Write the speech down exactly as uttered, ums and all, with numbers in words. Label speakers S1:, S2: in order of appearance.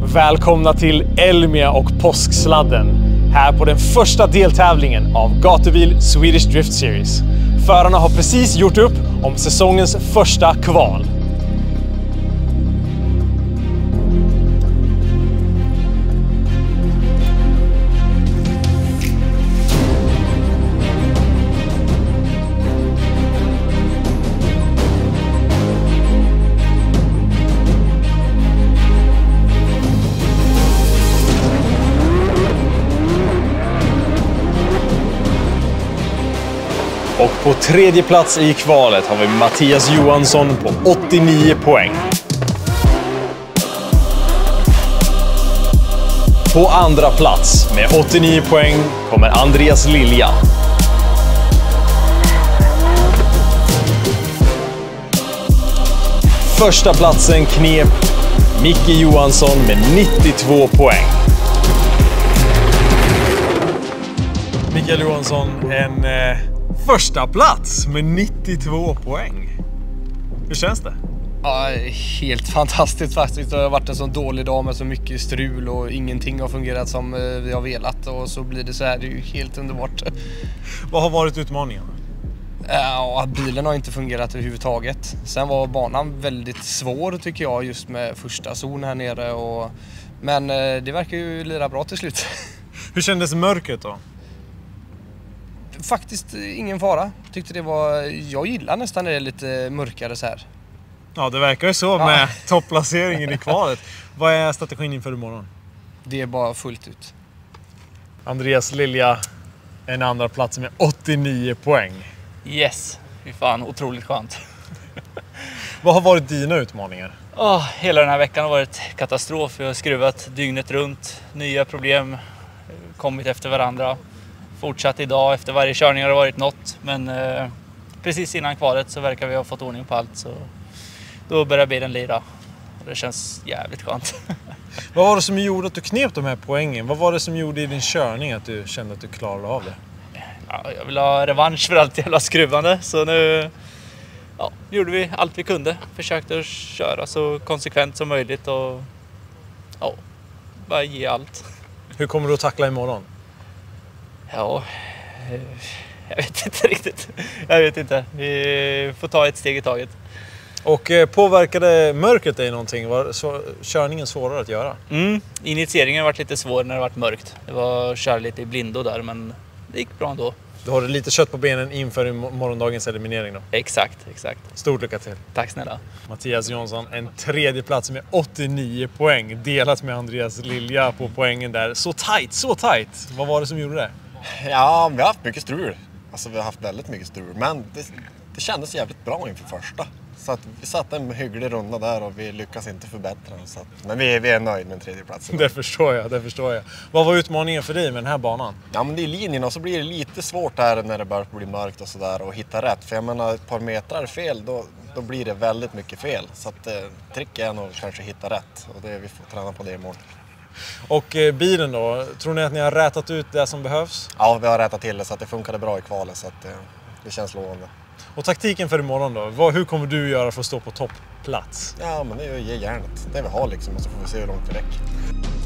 S1: Välkomna till Elmia och påsksladden. Här på den första deltävlingen av Gatubil Swedish Drift Series. Förarna har precis gjort upp om säsongens första kval. Och på tredje plats i kvalet har vi Mattias Johansson på åttionio poäng. På andra plats med åttionio poäng kommer Andreas Lilja. Första platsen knep Micke Johansson med nittiotvå poäng. Mikael Johansson, en eh, första plats med nittiotvå poäng. Hur känns det?
S2: Ja, helt fantastiskt faktiskt. Det har varit en så dålig dag med så mycket strul och ingenting har fungerat som vi har velat. Och så blir det så här, det är ju helt underbart.
S1: Vad har varit utmaningen?
S2: Ja, bilen har inte fungerat överhuvudtaget. Sen var banan väldigt svår tycker jag, just med första zon här nere. Och... Men det verkar ju lira bra till slut.
S1: Hur kändes mörkret då?
S2: Faktiskt ingen fara. Tyckte det var, jag gillar nästan det lite mörkare så här.
S1: Ja, det verkar ju så med ja. topplaceringen i kvalet. Vad är strategin inför imorgon?
S2: Det är bara fullt ut.
S1: Andreas Lilja, en andra plats med åttionio poäng.
S3: Yes, fy fan, otroligt skönt.
S1: Vad har varit dina utmaningar?
S3: Oh, hela den här veckan har varit katastrof. Jag har skruvat dygnet runt. Nya problem kommit efter varandra. Fortsatt idag, efter varje körning har det varit något. Men eh, precis innan kvalet så verkar vi ha fått ordning på allt. Så då börjar bilen lira. Och det känns jävligt skönt.
S1: Vad var det som gjorde att du knep de här poängen? Vad var det som gjorde i din körning att du kände att du klarade av det?
S3: Ja, jag vill ha revansch för allt jävla skruvande. Så nu ja, gjorde vi allt vi kunde. Försökte köra så konsekvent som möjligt. Och ja, bara ge allt.
S1: Hur kommer du att tackla imorgon?
S3: Ja, jag vet inte riktigt. Jag vet inte. Vi får ta ett steg i taget.
S1: Och påverkade mörkret dig någonting? Var så, körningen svårare att göra?
S3: Mm. Initieringen har varit lite svår när det varit mörkt. Det var att köra lite i blindo där, men det gick bra ändå.
S1: Du har lite kött på benen inför morgondagens eliminering då?
S3: Exakt, exakt.
S1: Stort lycka till.
S3: Tack snälla.
S1: Mattias Johansson, en tredje plats med åttionio poäng. Delat med Andreas Lilja på poängen där. Så tajt, så tajt. Vad var det som gjorde det?
S4: Ja, vi har haft mycket strul. Alltså vi har haft väldigt mycket strul. Men det, det kändes jävligt bra inför första. Så att vi satte en hygglig runda där och vi lyckas inte förbättra. Så att, men vi, vi är nöjda med en tredje plats.
S1: Det förstår jag, det förstår jag. Vad var utmaningen för dig med den här banan?
S4: Ja, men det är linjen och så blir det lite svårt här när det börjar bli mörkt och sådär och hitta rätt. För jag menar, ett par metrar fel, då, då blir det väldigt mycket fel. Så att eh, tricket är nog kanske hitta rätt och det, vi får träna på det imorgon.
S1: Och eh, bilen då, tror ni att ni har rätat ut det som behövs?
S4: Ja, vi har rätat till det så att det funkade bra i kvalet så att eh, det känns lovande.
S1: Och taktiken för imorgon då? Vad, hur kommer du göra för att stå på toppplats?
S4: Ja, men det är ju ge järnet. Det vi har liksom och så får vi se hur långt det räcker.